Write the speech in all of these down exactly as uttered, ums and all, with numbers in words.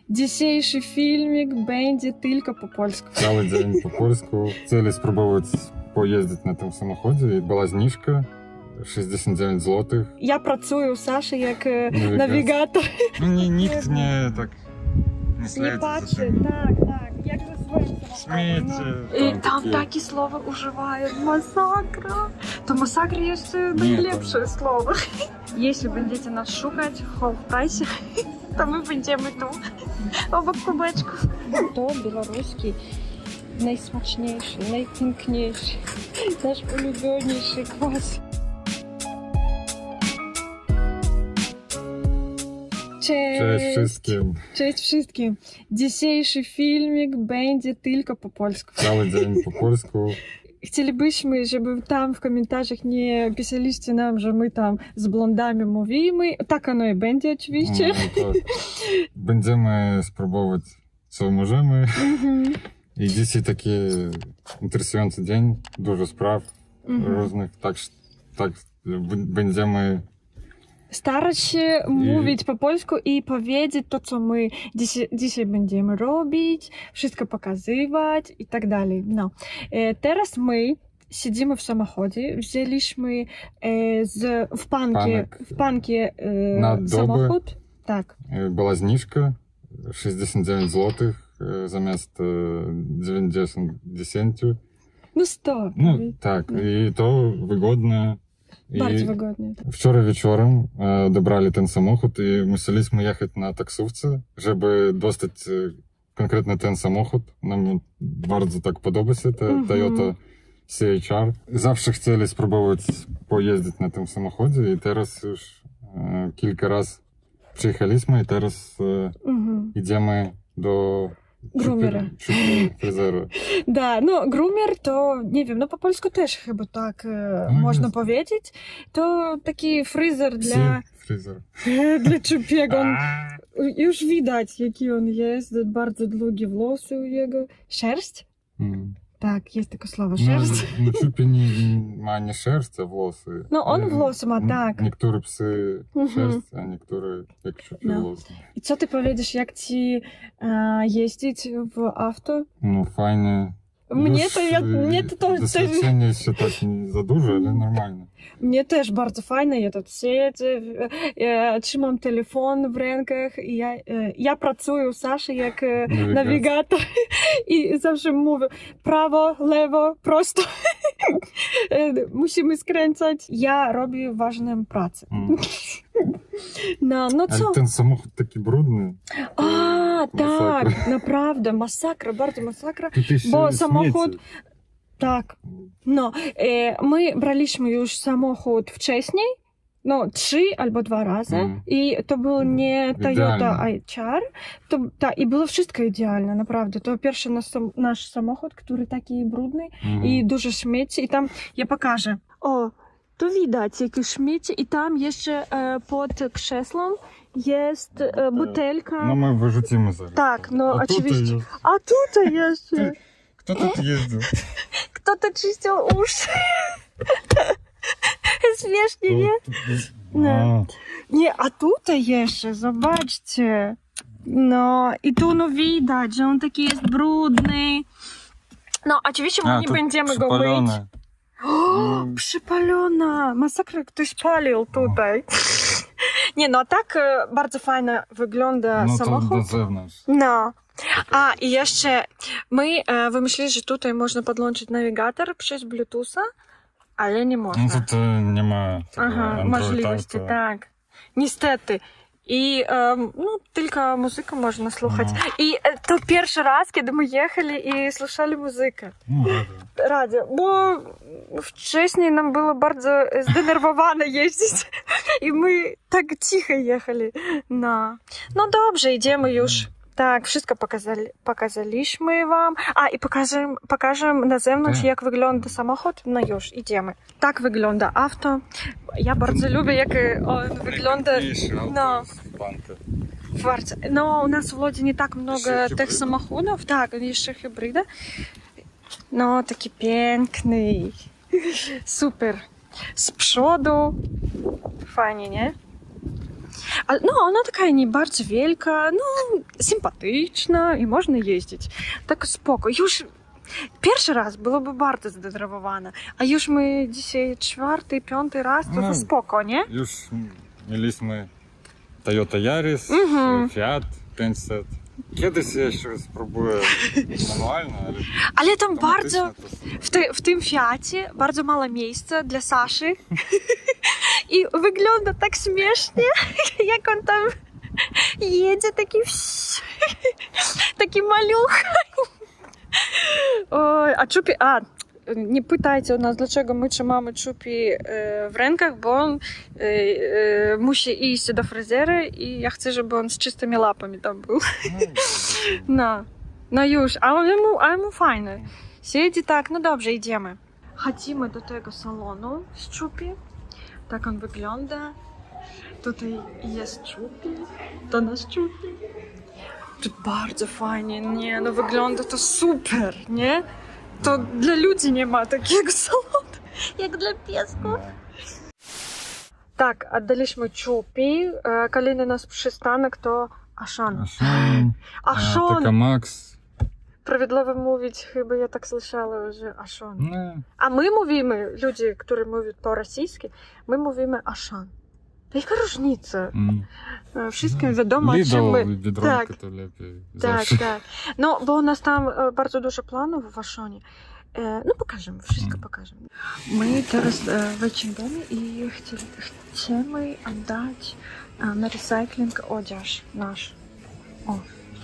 Dzisiejszy filmik będzie tylko po polsku. Cały dzień po polsku. Chcieli spróbować pojeździć na tym samochodzie i była zniżka sześćdziesiąt dziewięć złotych. Ja pracuję u Saszy jak nawigator. nawigator. Nie, nikt nie tak nie śledzi. Nie patrzy, tak, tak. Jak ze swoim samochodem. No. I tam takie, takie słowa używają. Masakra. To masakra jeszcze najlepsze słowo. Jeśli będziecie nas szukać w Half-Price, to my będziemy tu, obok kubeczków. To białoruski, najsmaczniejszy, najpiękniejszy, nasz ulubioniejszy kwas. Cześć. Cześć wszystkim. Cześć wszystkim. Dzisiejszy filmik będzie tylko po polsku. Cały dzień po polsku. Chcielibyśmy, żeby tam w komentarzach nie pisaliście nam, że my tam z blondami mówimy. Tak ono i będzie oczywiście. No, tak. Będziemy spróbować, co możemy. Mm-hmm. I dzisiaj taki interesujący dzień, dużo spraw mm-hmm. różnych. Tak, tak będziemy starać się I... mówić po polsku i powiedzieć to, co my dzisiaj, dzisiaj będziemy robić, wszystko pokazywać i tak dalej. No. E, teraz my siedzimy w samochodzie, wzięliśmy e, z, w pankie, w pankie e, samochód. Tak. Była zniżka sześćdziesiąt dziewięć złotych e, zamiast e, dziewięćdziesiąt. No sto. No tak, i to wygodne. Bardzo I wygodnie. Tak. Wczoraj wieczorem e, dobrali ten samochód i musieliśmy jechać na taksówce, żeby dostać e, konkretnie ten samochód. Nam bardzo tak podoba się te mm-hmm. Toyota C H R. Zawsze chcieli spróbować pojeździć na tym samochodzie i teraz już e, kilka razy przyjechaliśmy i teraz e, mm-hmm. idziemy do Groomera. Fryzera. Da, no groomer to, nie wiem, no po polsku też chyba tak e, no można jest. powiedzieć. To taki fryzer dla... Fryzer. Dla Czupiego. On, już widać, jaki on jest. Bardzo długie włosy u jego. Sierść? Mm. Tak, jest takie słowo, sierść. No, no Czupie nie ma nie sierść, a włosy. No on włosy ma, tak. Niektóre psy sierść, a niektóre jak Czupie no. włosy. I co ty powiesz, jak ci e, jeździć w auto? No fajnie. Mnie Już to, ja, mnie to, to doświadczenie też... się tak nie za dużo, ale normalnie. Mnie też bardzo fajnie, ja тут siedzę, ja trzymam telefon w rękach i ja, ja pracuję u Saszy jak nawigator, nawigator i zawsze mówię prawo, lewo, prosto. Musimy skręcać. Ja robię ważną pracę. Mm. No, no co? Ale ten samochód taki brudny. A, tak, naprawdę, masakra, bardzo masakra, bo samochód... Śmieci. Tak, no, e, my braliśmy już samochód wcześniej, no trzy albo dwa razy mm. i to był nie Toyota H R, to, ta, i było wszystko idealne, naprawdę. To pierwszy nasz, nasz samochód, który taki brudny mm. i dużo śmieci i tam, ja pokażę. O, tu widać jakieś śmieci i tam jeszcze e, pod krzesłem jest e, butelka. No my wyrzucimy zaraz. Tak, no A oczywiście. A tutaj jeszcze. Kto tu jeździł? Kto-то czyścił uszy. Śmiesznie, nie? No. Nie, a tutaj jeszcze, zobaczcie. No, i tu no widać, że on taki jest brudny. No, oczywiście my a, nie będziemy go myć. O, mm. Przypalona! Masakra, ktoś palił tutaj. Nie, no tak bardzo fajnie wygląda no samochód. No to do zewnątrz. No. A, i jeszcze my e, wymyślili, że tutaj można podłączyć nawigator przez Bluetootha, ale nie można. No to, to nie ma Aha, możliwości, auto. Tak. Niestety. I e, no, tylko muzykę można słuchać. No. I e, to pierwszy raz, kiedy my jechali i słuchali muzykę. No, radio. Radio. Bo wcześniej nam było bardzo zdenerwowane jeździć i my tak cicho jechali. No, no dobrze, idziemy już. Tak, wszystko pokazali, pokazaliśmy wam. A, i pokażę, pokażę na zewnątrz, jak wygląda samochód. No już, idziemy. Tak wygląda auto. Ja bardzo lubię, jak on wygląda. No, bardzo. No, u nas w Łodzi nie tak много tych samochodów. Tak, jeszcze hybryda. No, taki piękny. Super. Z przodu. Fajnie, nie? Ale, no, ona taka nie bardzo wielka, no, sympatyczna i można jeździć. Tak spoko. Już pierwszy raz byłoby bardzo zdenerwowana, a już my dzisiaj czwarty, piąty raz, to, No, to spoko, nie? Już mieliśmy Toyota Yaris, Mhm. Fiat pięćset. Kiedyś jeszcze spróbuję manualnie, ale Ale tam automatyczne bardzo, to super. w, te, w tym Fiacie bardzo mało miejsca dla Saszy i wygląda tak śmiesznie, jak on tam jedzie, taki taki maluch. Oj, a Czupi, a nie pytajcie u nas, dlaczego my trzymamy Czupi w rękach, bo on musi iść do fryzjera i ja chcę, żeby on z czystymi łapami tam był. No, no już, a jemu, a jemu fajne. Siedzi tak, no dobrze, idziemy. Chodzimy do tego salonu z Czupi. Tak on wygląda. Tutaj jest Czupi, to nasz Czupi. To bardzo fajnie, nie, no wygląda to super, nie? To dla ludzi nie ma takiego salonu, jak dla piesków. Tak, oddaliśmy Czupi. Kolejny nasz przystanek to Ашан. Ашан. Ашан. Taka Max. Prawidłowo mówić, chyba ja tak słyszała, że Ашан. Nie. A my mówimy, ludzie, którzy mówią po-rosyjsku, my mówimy Ашан. To jaka różnica? Mm. Wszystkim wiadomo, o czym Lidl, my... Biedronka Tak. to lepiej. Tak, Zawsze. tak. No, bo u nas tam e, bardzo dużo planów w Ашanie. E, no, pokażemy, wszystko Mm. pokażemy. My teraz e, w H and M i chci, chcemy oddać e, na recycling odzież nasz. O.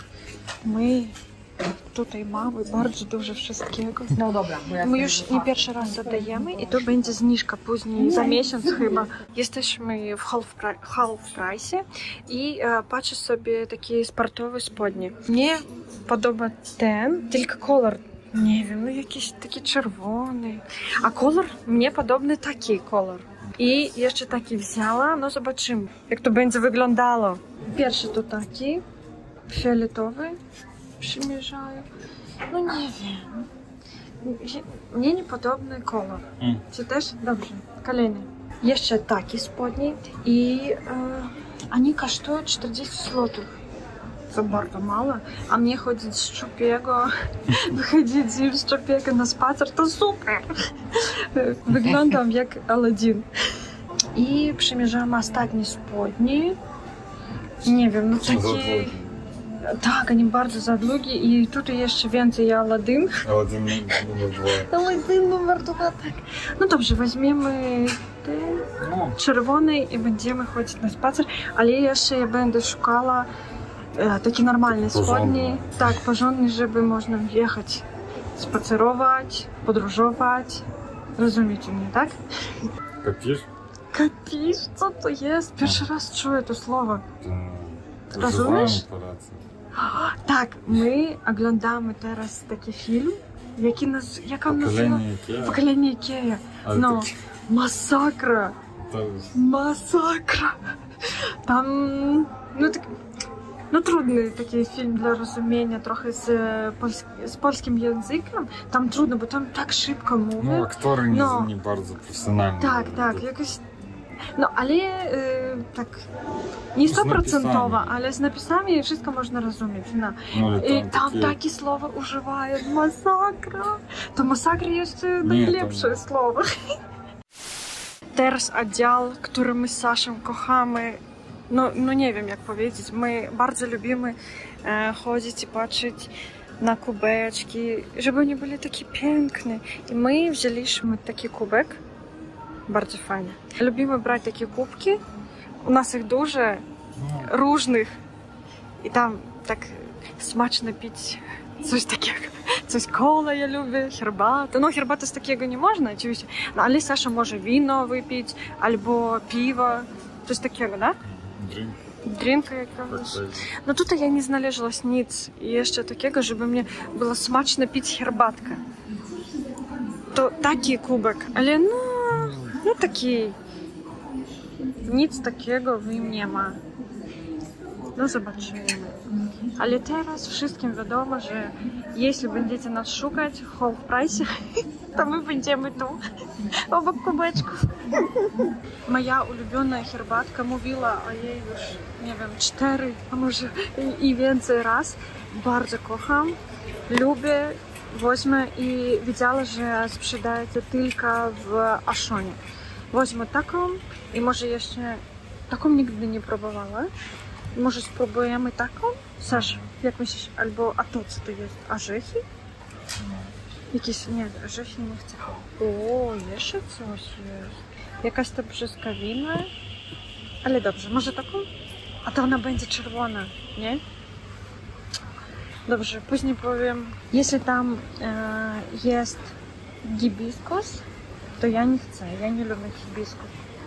My tutaj mamy bardzo dużo wszystkiego. No dobra, bo ja My już nie pierwszy raz oddajemy i to będzie zniżka później, za miesiąc chyba. Jesteśmy w half, half price i e, patrzę sobie takie sportowe spodnie. Mnie podoba ten, tylko kolor, nie wiem, no jakiś taki czerwony. A kolor mnie podobny taki kolor. I jeszcze taki wzięła, no zobaczymy, jak to będzie wyglądało. Pierwszy to taki, fioletowy. Przymierzają. No nie wiem. Mnie niepodobny kolor. Mm. Czy też? Dobrze. Kolejny. Jeszcze takie spodnie i e, oni kosztują czterdzieści złotych. To bardzo mało. A mnie chodzić z Czupiego, wychodzić z Czupiego na spacer, to super. Wyglądam jak Aladdin. I przymierzamy ostatnie spodnie. Nie wiem, no takie... Tak, oni bardzo za długi i tutaj jeszcze więcej Aladdin. Aladdin numer dwa. Aladdin numer dwa, tak. No dobrze, weźmiemy ten No. czerwony i będziemy chodzić na spacer, ale jeszcze ja będę szukała e, takie normalne spodnie. Tak, porządne, żeby można jechać, spacerować, podróżować. Rozumiecie mnie, tak? Kapisz? Kapisz, co to jest? Pierwszy raz czuję to słowo. To Rozumiesz? używałem Polacy. Tak, my oglądamy teraz taki film, jaki nas, jak on nazywa? Pokolenie Ikea. Pokolenie Ikea. Ale No, to- masakra, To jest... masakra. Tam, no tak, no trudny taki film dla rozumienia, trochę z, pols z polskim językiem. Tam trudno, bo tam tak szybko No, mówią. aktory nie, No. nie bardzo profesjonalni. Tak, tak, jakoś... No, ale y, tak, nie Z stoprocentowa, napisami. ale z napisami wszystko można rozumieć. No. No, ale I tam tam takie... takie słowa używają, masakra. To masakra jeszcze najlepsze to- słowo. Teraz oddział, który my z Saszą kochamy, no, no nie wiem jak powiedzieć, my bardzo lubimy e, chodzić i patrzeć na kubeczki, żeby oni byli takie piękne. I my wzięliśmy taki kubek, bardzo fajny. Lubimy brać takie kubki, u nas ich dużo, No. różnych i tam tak smaczno pić coś takiego, coś kola ja lubię, herbatę. No herbatę z takiego nie można oczywiście, no ale Sasza może wino wypić albo piwo, coś takiego, da? Drink. Drinka jakiegoś. Tak, No tutaj ja nie znalazłam nic jeszcze takiego, żeby mnie było smaczno pić herbatkę. To taki kubek, ale no, no taki, nic takiego w nim nie ma. No zobaczymy. Ale teraz wszystkim wiadomo, że jeśli będziecie nas szukać w half price, to my będziemy tu, obok kubeczków. Moja ulubiona herbatka, mówiła o jej już, nie wiem, cztery, a może i więcej raz. Bardzo kocham, lubię, wezmę i widziała, że sprzedaється tylko w Ashonie. Wezmę taką i może jeszcze taką nigdy nie próbowała. Może spróbujemy taką? Sasz, jak myślisz, albo, a to co to jest? Orzechy? Jakieś, nie, orzechy nie chcę. O, jeszcze coś jest. Jakaś to brzoskwina. Ale dobrze, może taką? A to ona będzie czerwona, nie? Dobrze, później powiem. Jeśli tam e, jest hibiskus, to ja nie chcę, ja nie lubię hibiskus.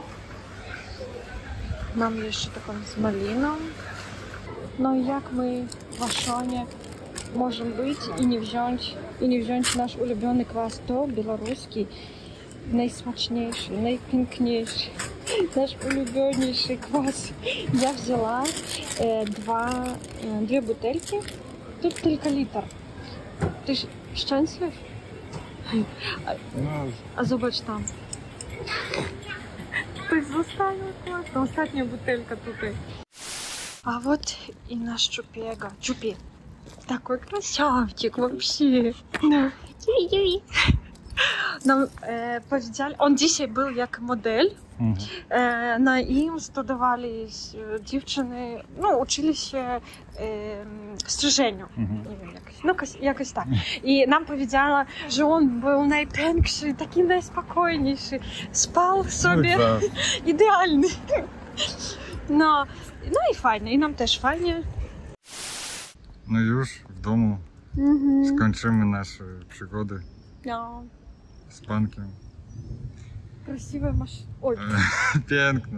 Mam jeszcze taką z maliną. No i jak my w Ashonie możemy być i nie wziąć, i nie wziąć nasz ulubiony kwas, to białoruski, najsmaczniejszy, najpiękniejszy, nasz ulubioniejszy kwas. Ja wzięła e, dwa, e, dwie butelki, тут tylko litr. Ty szczęśliwy? A, a zobacz tam. Ktoś zostawił kwas, to ostatnia butelka tutaj. А вот и наш Чупега. Чупи. Такой красавчик вообще. Чуви-чуви. Нам e, powiedzieli, on dzisiaj był jak model. Mhm. E, na im studowali dziewczyny, no uczyli się e, strzyżeniu. Mhm. Nie wiem, jakoś, no jakoś tak. I nam powiedziała, że on był najpiększy, taki najspokojniejszy. Spał sobie idealny. No, no i fajnie, i nam też fajnie. No już w domu mhm. skończymy nasze przygody no. z pankiem. Красивая машина. Ой. Piękne.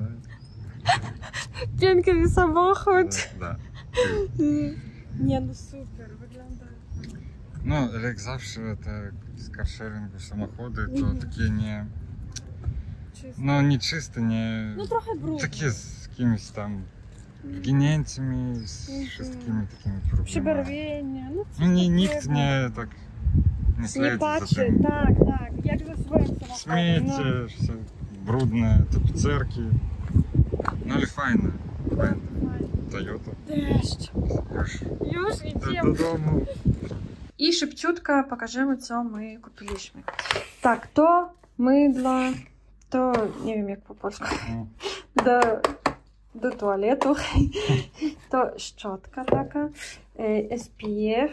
Piękny samochód. Da. Nie, no super, wygląda. No, jak zawsze te z carsharingu samochody to mhm. takie nie... Czyste. No nie czyste, nie... No trochę brudne. Takie z kimś tam ginięciami, z mhm. wszystkimi takimi problemami. Przybarwienia, no no nie, nikt nie tak... Nie, śledzi nie patrzy, za tym. tak, tak, jak ze swoim samochodem. Śmiecie, no. все brudne, te pizzerki. No ale fajne. Fajne. Toyota. Deszcz. Już. Już idziemy. Do, do domu. I szybciutko pokażemy, co my kupiliśmy. Tak, to mydło, to nie wiem jak po polsku, mm. do, do tualetu, to szczotka taka, S P F,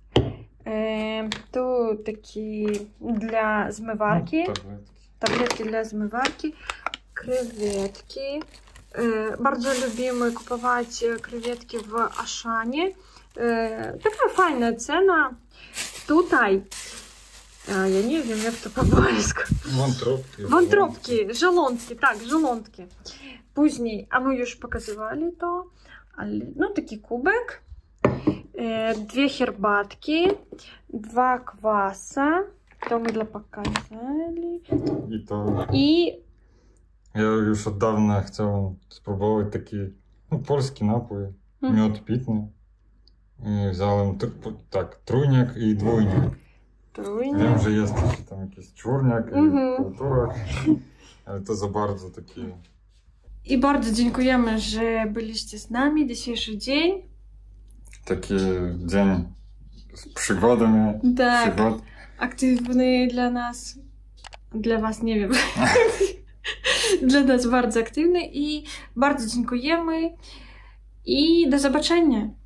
tu taki dla zmywarki, tabletki dla zmywarki, krewetki. Bardzo lubimy kupować krewetki w Ashonie. Taka fajna cena. Tutaj, ja nie wiem jak to po polsku. Wątróbki. Wątróbki, żołądki, tak, żołądki. Później, a my już pokazywali to, ale no taki kubek, dwie herbatki, dwa kwasa, to my dla pokazali. I to... I... Ja już od dawna chciałem spróbować taki no, polski napój, mm. miód pitny. I wziąłem tak, trójniak i dwójniak. Trójniak. Wiem, że jest tam jakiś czwórniak mm-hmm. i półtorak, ale to za bardzo taki... I bardzo dziękujemy, że byliście z nami dzisiejszy dzień. Taki dzień z przygodami. Tak, przygod. Aktywny dla nas, dla was nie wiem. Dla nas bardzo aktywny i bardzo dziękujemy i do zobaczenia.